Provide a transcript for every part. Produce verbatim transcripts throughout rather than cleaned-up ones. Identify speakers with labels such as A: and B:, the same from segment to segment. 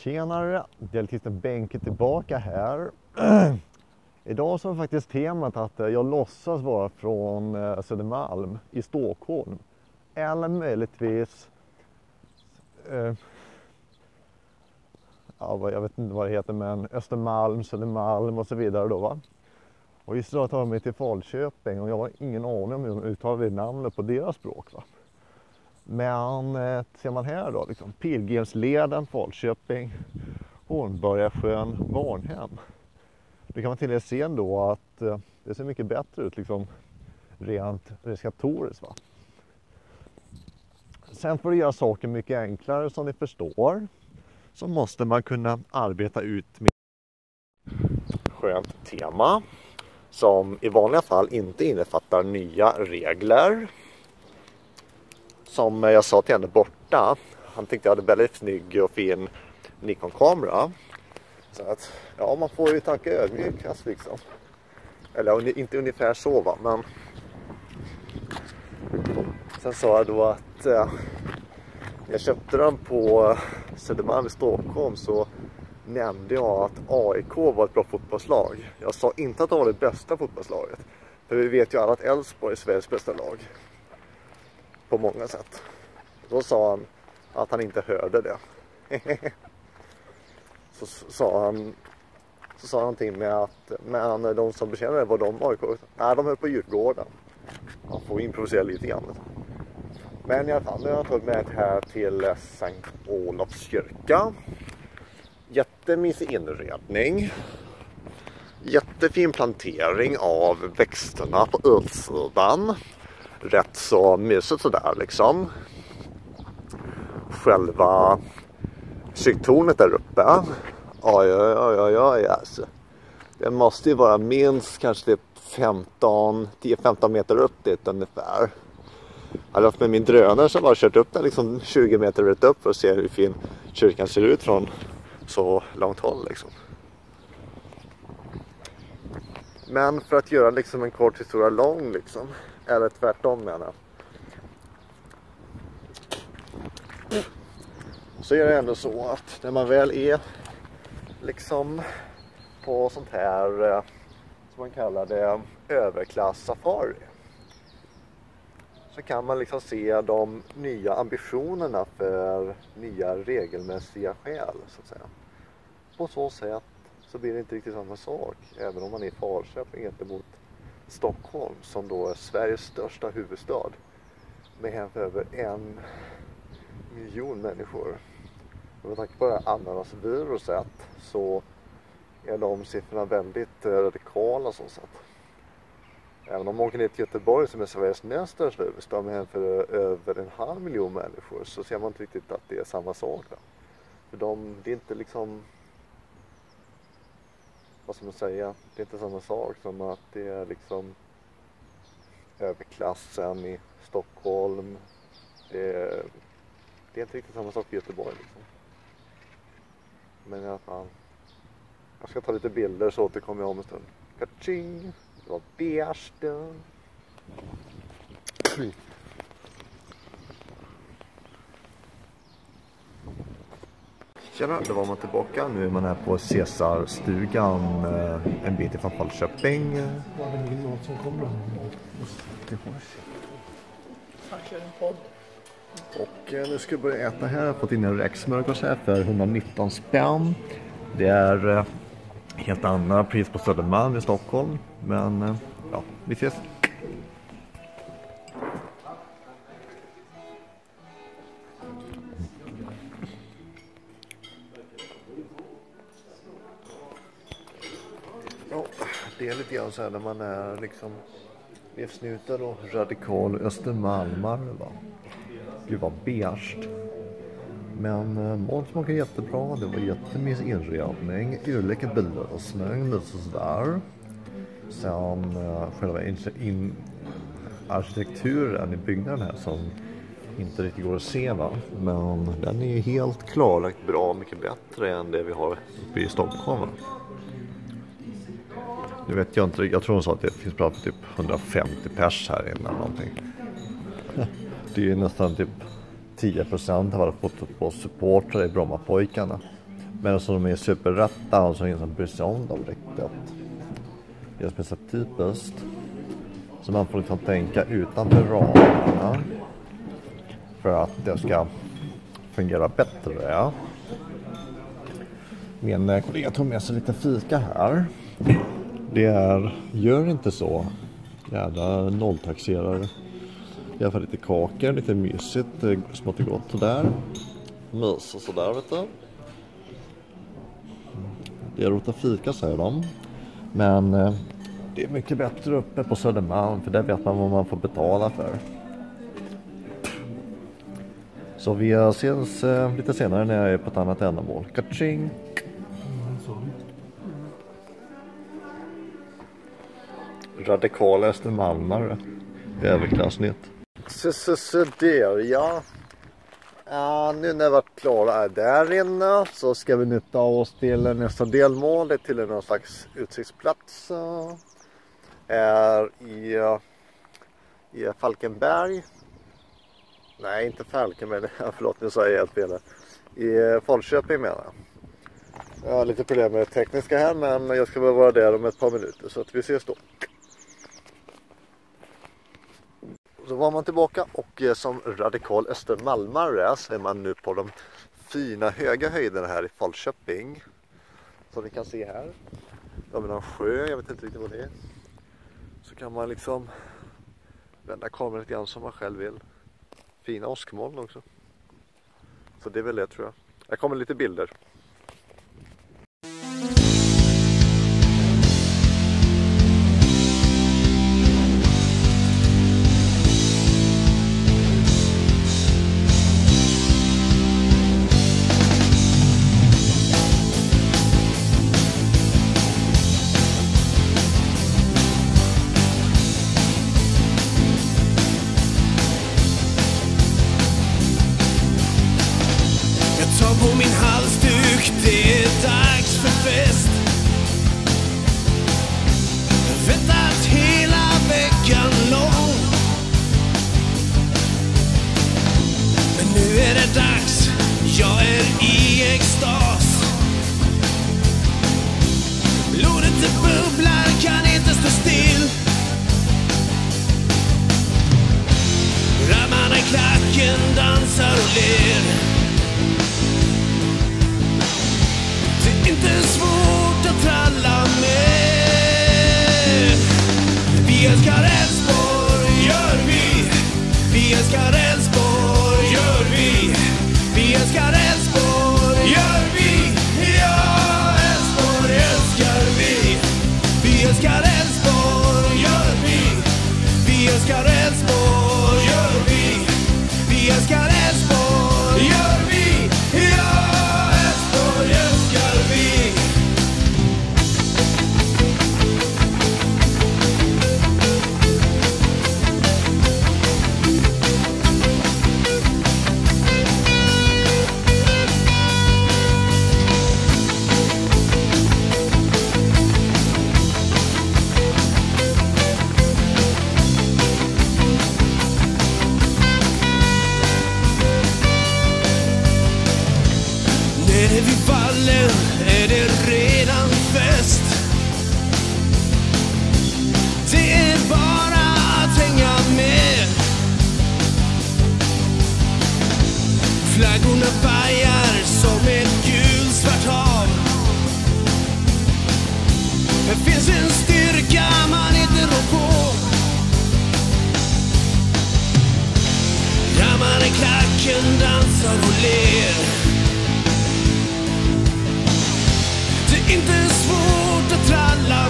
A: Tjenare, Deltisten Benke tillbaka här. Idag så är faktiskt temat att jag låtsas vara från Södermalm i Stockholm. Eller möjligtvis, eh, ja, jag vet inte vad det heter, men Östermalm, Södermalm och så vidare då, va. Och just idag tar jag mig till Falköping och jag har ingen aning om hur de uttalar det namnet på deras språk, va. Men eh, ser man här då, liksom, Pilgrimsleden, Falköping, Hornborgasjön, Varnhem. Det kan man till och med se då att eh, det ser mycket bättre ut liksom, rent reskatoriskt, va. Sen för att göra saker mycket enklare som ni förstår så måste man kunna arbeta ut med skönt tema som i vanliga fall inte innefattar nya regler. Som jag sa till henne borta, han tyckte jag hade väldigt snygg och fin Nikon-kamera. Så att, ja, man får ju tanka ödmjukast liksom. Eller inte ungefär så, va, men sen sa jag då att eh, jag köpte den på Södermalm i Stockholm, så nämnde jag att A I K var ett bra fotbollslag. Jag sa inte att det var det bästa fotbollslaget. För vi vet ju alla att Elfsborg är Sveriges bästa lag. På många sätt. Då sa han att han inte hörde det. så sa han så sa han till mig att men de som betjänade var de A I K. Nej, de höll på Djurgården. Man får improvisera lite grann. Men i alla fall, nu har jag tagit med här till Sankt Olofs kyrka. Jättemysig inredning. Jättefin plantering av växterna på utsidan. Rätt så mysigt sådär liksom. Själva kyrktornet där uppe. Oj, oj, oj, oj, oj, alltså. Det måste ju vara minst kanske femton, tio femton meter upp dit ungefär. Jag har haft med min drönare som bara kört upp där liksom tjugo meter rätt upp för att se hur fin kyrkan ser ut från så långt håll liksom. Men för att göra liksom en kort historia lång liksom, eller tvärtom menar jag, så är det ändå så att när man väl är liksom på sånt här som man kallar det överklass-safari, så kan man liksom se de nya ambitionerna för nya regelmässiga skäl så att säga. På så sätt så blir det inte riktigt samma sak, även om man är i Falköping gentemot Stockholm, som då är Sveriges största huvudstad med över en miljon människor. Och med tanke på det här ananasviruset så är de siffrorna väldigt radikala så sätt. Även om man åker ner till Göteborg som är Sveriges näst största huvudstad med för över en halv miljon människor, så ser man inte riktigt att det är samma sak. Då. För de, det är inte liksom, vad ska man säga, det är inte samma sak som att det är liksom överklassen i Stockholm. Det är, det är inte riktigt samma sak i Göteborg liksom. Men i alla fall, jag ska ta lite bilder så återkommer jag om en stund. Kaching! Det var Bersten. Tjena, då var man tillbaka. Nu är man här på Cesarstugan en bit ifrån Falköping.
B: Var det min mat som kommer? Han kör en podd.
A: Och nu ska jag börja äta här. Jag har fått in en räksmörgås här för etthundranitton spänn. Det är helt andra pris på Södermalm i Stockholm. Men ja, vi ses. Ja, det är lite grann så här när man är liksom livsnjutare och radikal östermalmare, va. Gud vad beige. Men äh, mat smakar jättebra. Det var jättemysig inredning. Urläcker belösning, lite sådär. Sen äh, själva in, in, arkitekturen i byggnaden här som inte riktigt går att se, va. Men den är helt klarlagt bra, mycket bättre än det vi har uppe i Stockholm, va? Nu vet jag inte, jag tror hon sa att det finns bra för typ hundrafemtio pers här innan någonting. Det är nästan typ tio procent av alla fotbollssupportrar i Brommapojkarna. Men så de är superrätta och så ingen som bryr sig om dem riktigt. Det är som är så typiskt. Så man får liksom tänka utanför ramarna. För att det ska fungera bättre. Min kollega tog med sig lite fika här. Det är, gör inte så. Jävla nolltaxerare. I alla fall lite kakor, lite mysigt, smått och gott sådär. Mys och sådär, vet du. Det är roligt att fika, säger de. Men det är mycket bättre uppe på Södermalm, för där vet man vad man får betala för. Så vi ses lite senare när jag är på ett annat ändamål. Kaching! Radikala östermalmare. Överklassnytt. Så, så, så där, ja. Ja, nu när vi varit klara är där inne så ska vi nu ta oss till nästa delmål, det till någon slags utsiktsplats. Är i, i Falkenberg. Nej, inte Falkenberg, förlåt, nu sa jag helt fel. I Falköping menar jag. Jag har lite problem med det tekniska här, men jag ska väl vara där om ett par minuter, så att vi ses då. Så var man tillbaka och som radikal östermalmare så är man nu på de fina höga höjderna här i Falköping. Som ni kan se här. Då har vi någon sjö, jag vet inte riktigt vad det är. Så kan man liksom vända kameran lite grann som man själv vill. Fina åskmoln också. Så det är väl det, tror jag. Här kommer lite bilder.
C: På min halsduk, det är dags för fest. Väntat hela veckan lång. Men nu är det dags, jag är i extas. Blodet det bubblar, kan inte stå still. Rammarna i klacken dansar och ler. Inte svårt att tralla med. Vi älskar Älvsborg, gör vi. Vi älskar Älvsborg, gör vi. Vi älskar Älvsborg, gör vi. Ja, Älvsborg älskar vi. Vi älskar Älvsborg, gör vi. Vi älskar Älvsborg, gör vi. Vi älskar Älvsborg, gör vi. Ja, Älvsborg älskar vi. Nere vid vallen är det redan fest. Det är bara att hänga med. Flaggorna vajar som ett gulsvart hav. Det finns en styrka man inte rår på. Rammarna i klacken dansar och ler. Inte svårt att tralla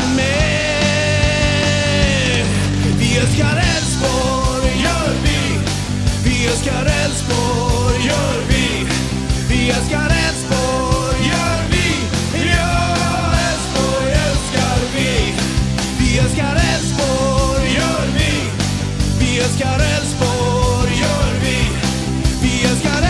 C: med. Vi älskar Älvsborg, gör vi. Vi älskar Älvsborg, gör vi. Vi älskar Älvsborg, gör vi. Ja, Älvsborg älskar vi. Vi älskar Älvsborg, gör vi. Vi älskar Älvsborg, gör vi. Vi älskar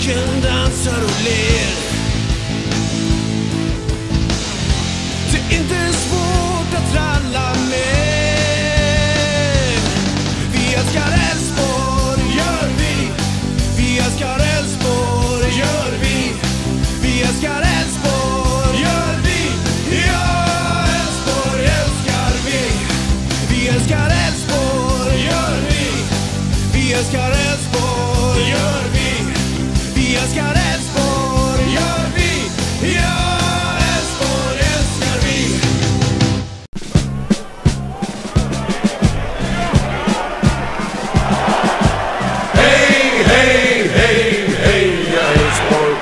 C: Publiken dansar och ler. Det är inte svårt att tralla med. Vi älskar Älvsborg, gör vi. Vi älskar Älvsborg, gör vi. Vi älskar Älvsborg, gör vi. Ja, Älvsborg älskar vi. Vi älskar Älvsborg, gör vi. Vi älskar Älvsborg, gör vi. Vi älskar Älvsborg, gör vi. Ja, Älvsborg älskar vi. Hej, hej, hej, hej, Älvsborg.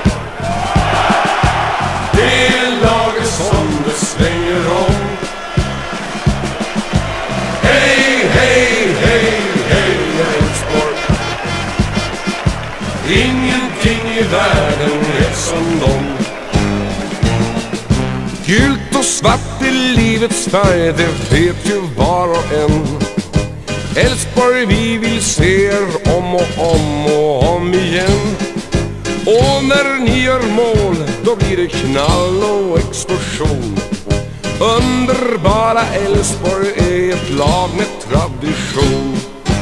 C: Det är laget som det svänger om. Hej, hej, hej, hej, Älvsborg. Ingenting i världen är som dem. Gult och svart är livets färg, det vet ju var och en. Älvsborg vi vill se er om och om och om igen. Och när ni gör mål, då blir det knall och explosion. Underbara Älvsborg är ett lag med tradition.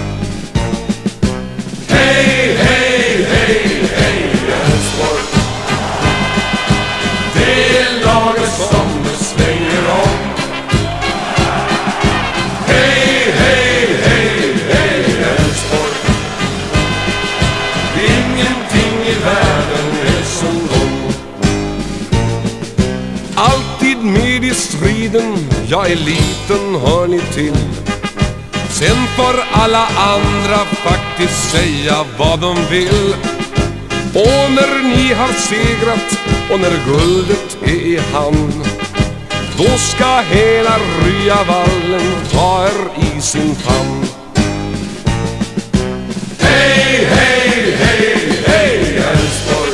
C: Hej, hej, hej, hej, Älvsborg. Det är laget som det svänger om. Hej, hej, hej, hej, Älvsborg. Ingenting i världen är som dem. Alltid med i striden, ja, eliten hör ni till. Sen får alla andra faktiskt säga vad de vill. Och när ni har segrat och när guldet är i hamn, då ska hela Ryavallen ta er i sin famn. Hej, hej, hej, hej, Älvsborg.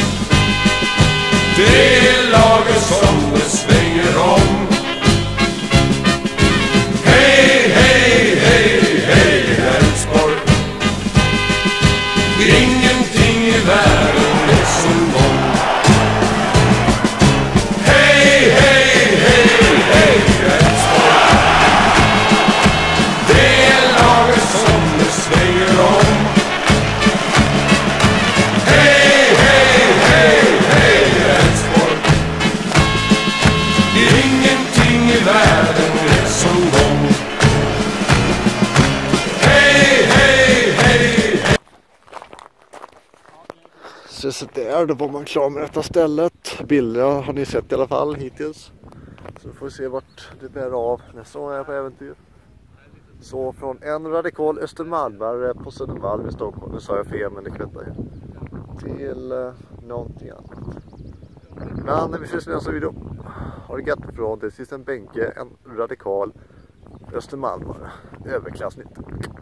C: Det är laget som det svänger om. Hej, hej, hej, hej, Älvsborg. Ingenting i världen är som dem. Hej, hej, hej, hej, Älvsborg. Det är laget som det svänger om. Hej, hej, hej, hej, Älvsborg. Ingenting i världen är som dem. Hej, hej, hej.
A: Så, så där, då var man klar med detta stället. Bilder har ni sett i alla fall hittills. Så får vi se vart det bär av nästa gång jag är på äventyr. Så från en radikal östermalmare på Södermalm i Stockholm, nu sa jag fel men det kvittar ju, till eh, någonting annat. Men vi ses i nästa video. Ha det gött från det sista en bänke, en radikal östermalmare, överklassnytt.